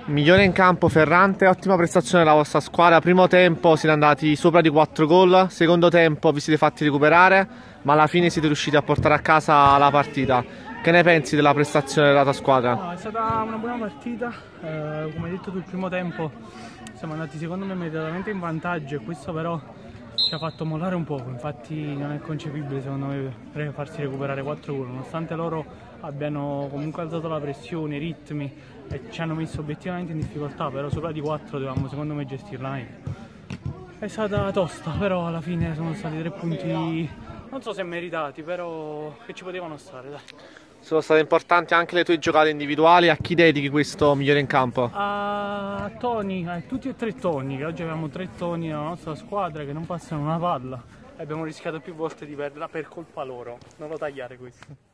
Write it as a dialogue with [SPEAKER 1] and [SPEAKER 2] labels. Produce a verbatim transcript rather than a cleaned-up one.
[SPEAKER 1] Migliore in campo Ferrante, ottima prestazione della vostra squadra. Primo tempo siete andati sopra di quattro gol, secondo tempo vi siete fatti recuperare, ma alla fine siete riusciti a portare a casa la partita. Che ne pensi della prestazione della tua squadra?
[SPEAKER 2] No, è stata una buona partita, eh, come hai detto tu, il primo tempo siamo andati secondo me immediatamente in vantaggio e questo però ci ha fatto mollare un poco. Infatti non è concepibile secondo me farsi recuperare quattro gol, nonostante loro abbiano comunque alzato la pressione, i ritmi e ci hanno messo obiettivamente in difficoltà, però sopra di quattro dovevamo secondo me gestirla meglio. È stata tosta, però alla fine sono stati tre punti, non so se meritati, però che ci potevano stare, dai.
[SPEAKER 1] Sono state importanti anche le tue giocate individuali. A chi dedichi questo migliore in campo?
[SPEAKER 2] A Toni, a tutti e tre Toni, che oggi abbiamo tre Toni nella nostra squadra che non passano una palla e abbiamo rischiato più volte di perderla per colpa loro. Non lo tagliare questo.